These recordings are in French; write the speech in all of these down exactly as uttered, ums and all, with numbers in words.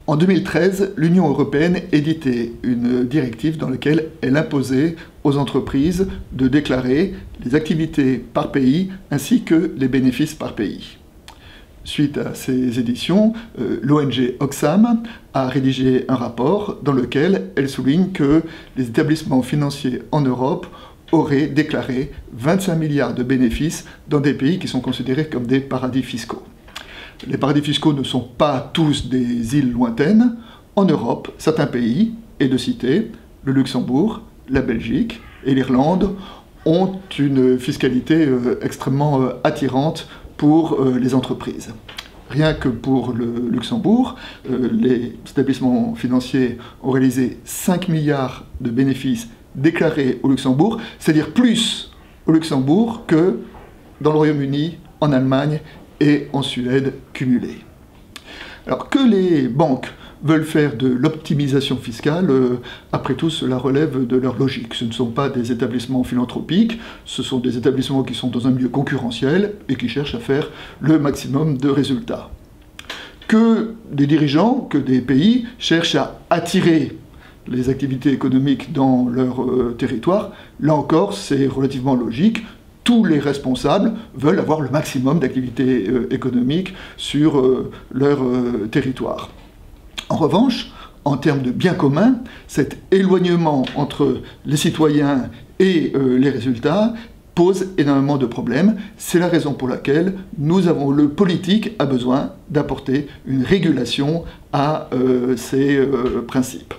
En deux mille treize, l'Union européenne éditait une directive dans laquelle elle imposait aux entreprises de déclarer les activités par pays ainsi que les bénéfices par pays. Suite à ces éditions, euh, l'O N G Oxfam a rédigé un rapport dans lequel elle souligne que les établissements financiers en Europe auraient déclaré vingt-cinq milliards de bénéfices dans des pays qui sont considérés comme des paradis fiscaux. Les paradis fiscaux ne sont pas tous des îles lointaines. En Europe, certains pays, et de citer, le Luxembourg, la Belgique et l'Irlande, ont une fiscalité euh, extrêmement euh, attirante pour euh, les entreprises. Rien que pour le Luxembourg, euh, les établissements financiers ont réalisé cinq milliards de bénéfices déclarés au Luxembourg, c'est-à-dire plus au Luxembourg que dans le Royaume-Uni, en Allemagne et en Suède cumulés. Alors que les banques veulent faire de l'optimisation fiscale, euh, après tout cela relève de leur logique. Ce ne sont pas des établissements philanthropiques, ce sont des établissements qui sont dans un milieu concurrentiel et qui cherchent à faire le maximum de résultats. Que des dirigeants, que des pays cherchent à attirer les activités économiques dans leur euh, territoire, là encore c'est relativement logique. Tous les responsables veulent avoir le maximum d'activités euh, économiques sur euh, leur euh, territoire. En revanche, en termes de bien commun, cet éloignement entre les citoyens et euh, les résultats pose énormément de problèmes. C'est la raison pour laquelle nous avons, le politique a besoin d'apporter une régulation à euh, ces euh, principes.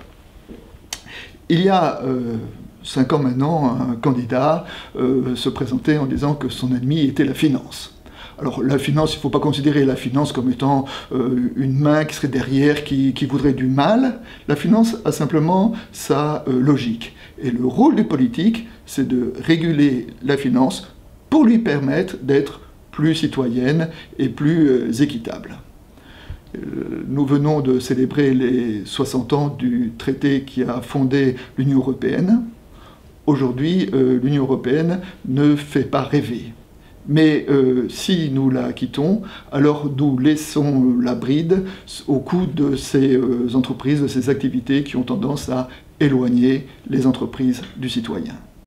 Il y a euh, cinq ans maintenant, un candidat euh, se présentait en disant que son ennemi était la finance. Alors la finance, il ne faut pas considérer la finance comme étant euh, une main qui serait derrière, qui, qui voudrait du mal. La finance a simplement sa euh, logique. Et le rôle du politique, c'est de réguler la finance pour lui permettre d'être plus citoyenne et plus euh, équitable. Euh, nous venons de célébrer les soixante ans du traité qui a fondé l'Union européenne. Aujourd'hui, euh, l'Union européenne ne fait pas rêver. Mais euh, si nous la quittons, alors nous laissons la bride au cou de ces euh, entreprises, de ces activités qui ont tendance à éloigner les entreprises du citoyen.